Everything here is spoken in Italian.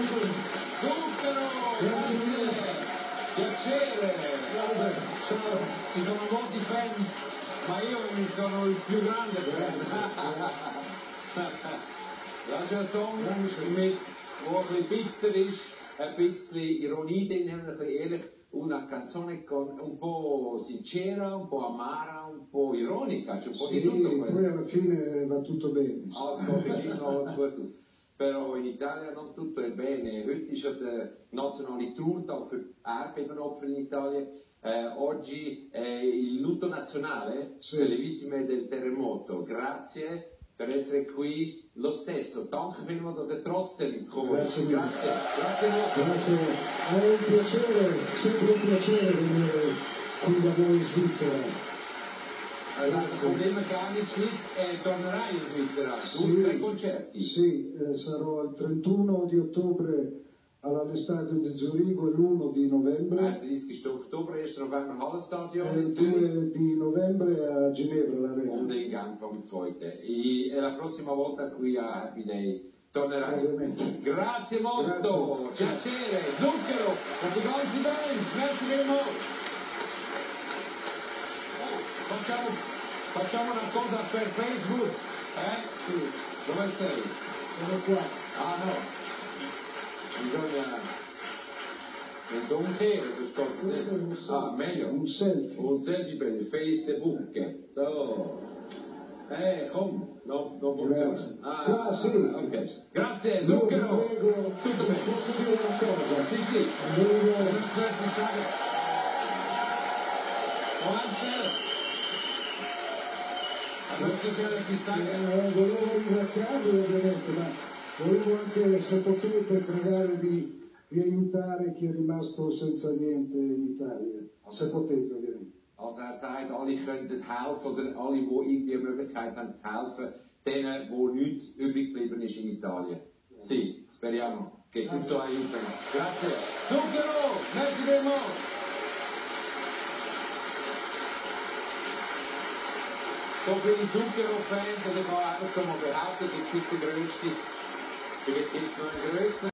Zucchero! Grazie mille. Piacere! Ciao. Ci sono molti fan, ma io ne sono il più grande fan. Das ist ein Song mit, wo ein bisschen bitter ist, ein bisschen Ironie drin, ein bisschen ehrlich, una canzone con un po' sincera, un po' amara, un po' ironica, c'è un po' di tutto quello. Poi alla fine va tutto bene. Però in Italia non tutto è bene. Heute ist ja der nationale Tourtag für Erdbebenopfer in Italia. Oggi è il lutto nazionale per le vittime del terremoto. Grazie per essere qui lo stesso. Danke vielmals, dass ihr trotzdem gekommen Grazie. Grazie molto. Grazie. È un piacere, sempre un piacere venire qui da voi in Svizzera. Also, Probleme gar nicht, Schweiz, tornerai in Svizzera, tu 3 concerti. Sì, sarò il 31 di ottobre all'Estadio di Zurigo e l'1 di novembre. 30. Oktober, 1. November, Hallenstadion E il 2 di novembre a Ginevra, l'Arena. Und in Genf am 2. E la prossima volta qui a Happy Day tornerai. Ovviamente. Grazie molto, Grazie. piacere, Zucchero, und die ganze Band, merci vielmals. Facciamo una cosa per Facebook, Sì, Dove sei? sono qua. Ah no, bisogna umkehren, Questo è un selfie. meglio. Un selfie. Un selfie per il Facebook. So. Komm, non funziona. Grazie. Qua, sì. Ok. Grazie, Io Zucchero. vi prego, Tutto bene. posso dire una cosa? Sì. Volevo, Per fissare. volevo ringraziarvi ovviamente, ma volevo anche, se potete, pregare di aiutare chi è rimasto senza niente in Italia. Se potete, ovviamente. Also sagt, alle könnten helfen oder alle, die irgendwie eine Möglichkeit haben zu helfen, denen, wo nichts übrig geblieben ist in Italien. Sì, speriamo che tutto aiuti. Grazie. Zucchero, merci vielmals. So viele Zucchero-Fans, oder ich kann einfach so mal behaupten, gibt es nicht die grösste, vielleicht gibt es noch eine grössere.